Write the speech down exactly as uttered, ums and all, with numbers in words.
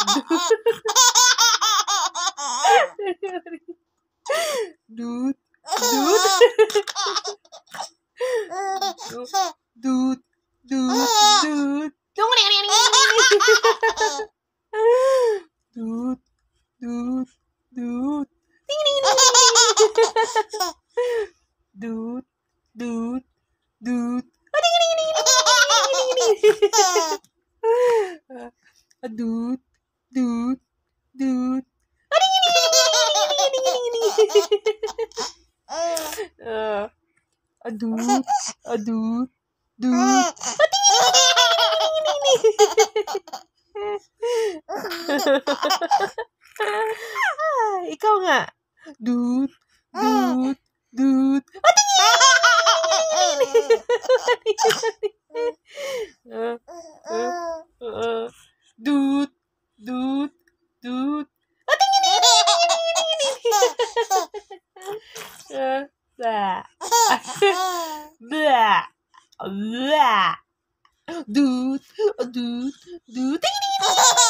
Dut, dut, dut, dut, dut, dut, dut, dut, dut, dut, dut, dut, dut, dut, adut, adut, dut. Ikaw nga. Dut, dut, dut. Dut, dut, dut. Blah. Blah. Blah. Dut, dut, dut.